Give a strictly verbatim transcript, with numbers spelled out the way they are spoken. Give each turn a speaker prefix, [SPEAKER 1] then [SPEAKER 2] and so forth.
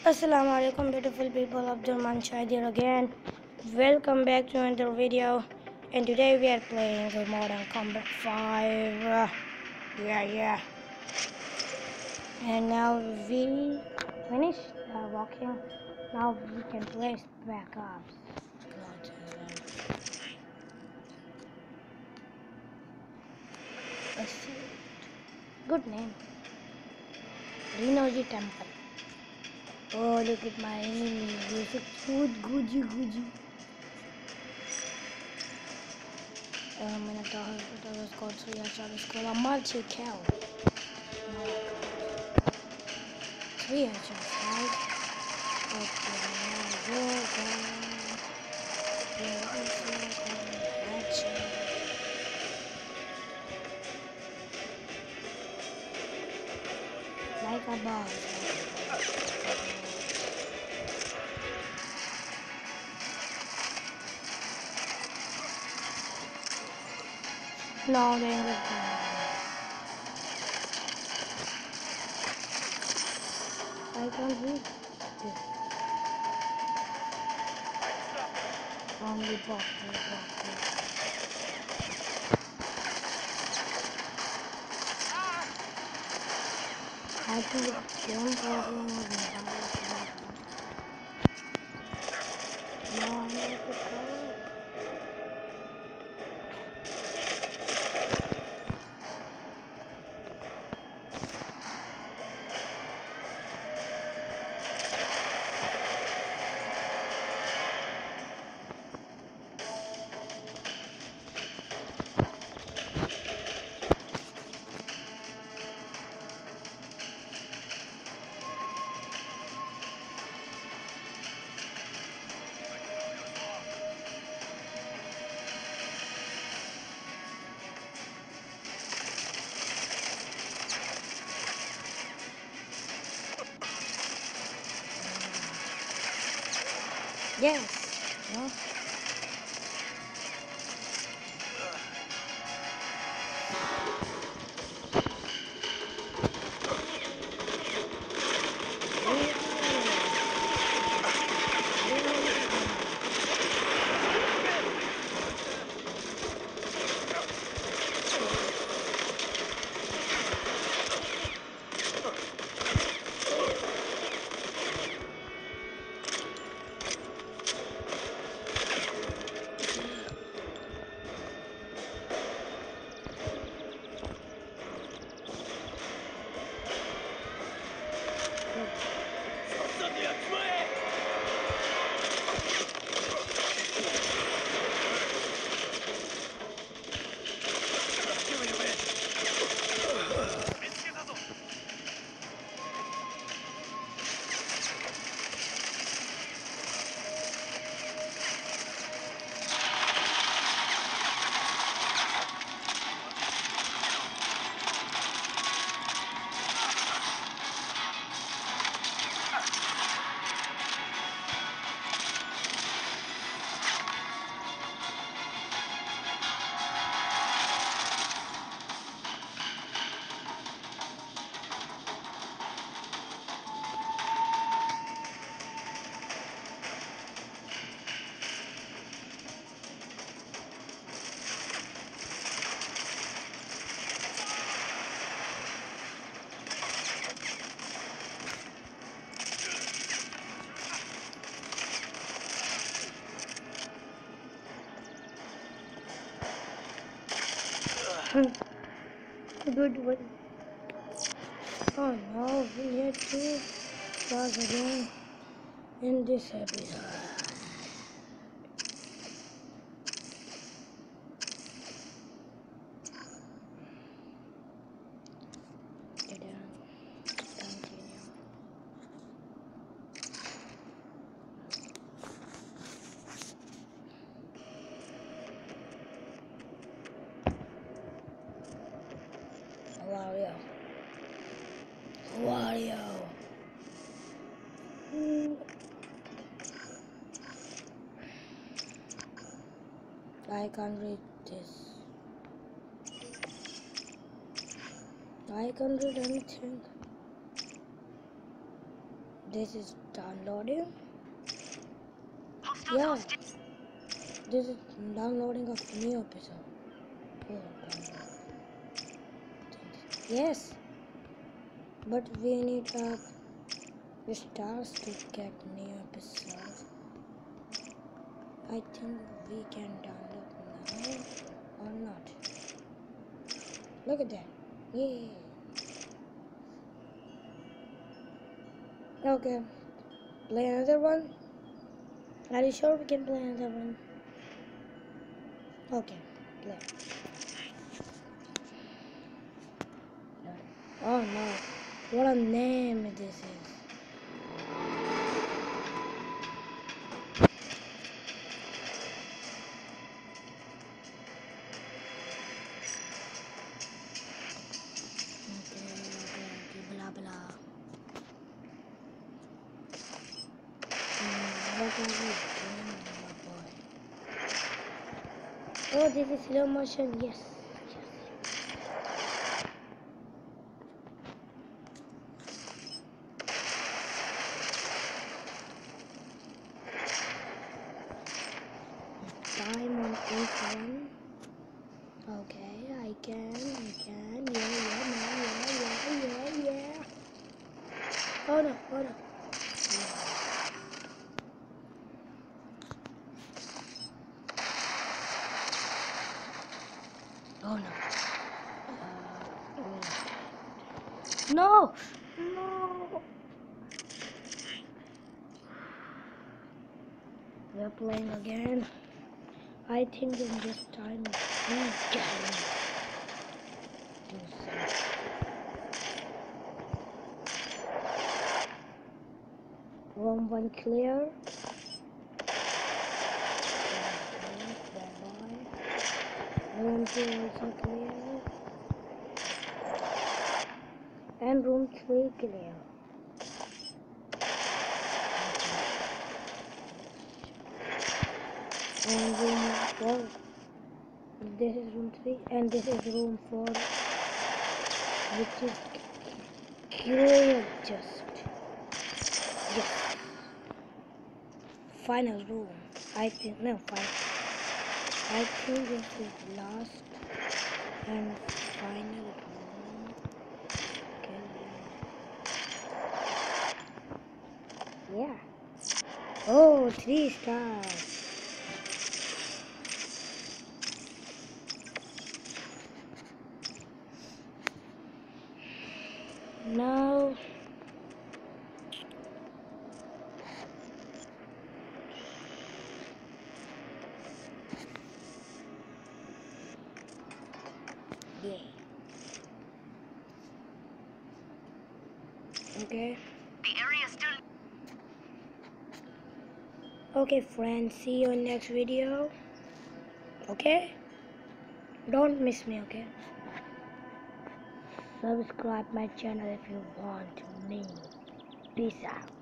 [SPEAKER 1] Assalamu alaikum beautiful people of Durman Shahid here again. Welcome back to another video, and today we are playing the Modern Combat five. Uh, yeah, yeah. And now we finished uh, walking. Now we can place backups. Good name. Renoji Temple. Oh, look at my enemy. They're so cute. Guji, Guji. Uh, मैंने कहा उसको या चार उसको अमर चिकेल three hedges, right? Okay, now go go. Yeah, also go hatchet. Like a boss. No, they ain't good. I can't read this. Only box, only box. I think it's one problem with the No, I need to go. Yes. No. Good one. Oh no, we had two stars again in this episode. Wario. Wario. Mm. I can't read this. I can't read anything. This is downloading. Yeah, this is downloading of new episode. Oh, yes, but we need uh, stars to get new episodes. I think we can download now or not. Look at that. Yay. Okay. Play another one. Are you sure we can play another one? Okay. Play. Oh no. What a name this is. Blah blah. Mm, what are we doing, my boy? Oh, this is slow motion. Yes. Yes. Time on eight one. Okay, I can. I can. Yeah, yeah, man. Yeah, yeah, yeah, yeah. Oh no. Oh no. Oh no. Uh, no! No! We're playing again. I think in this time we can do something. Room one clear. Room two also clear. And room three clear. And room four. This is room three and this is room four, which is clear just. Yes. Final room. I think no final. I think this is last and final room. Okay. Yeah. Oh, three stars. Now yeah. Okay.
[SPEAKER 2] The area still.
[SPEAKER 1] Okay, friends. See you in next video. Okay. Don't miss me. Okay. Subscribe my channel if you want me. Peace out.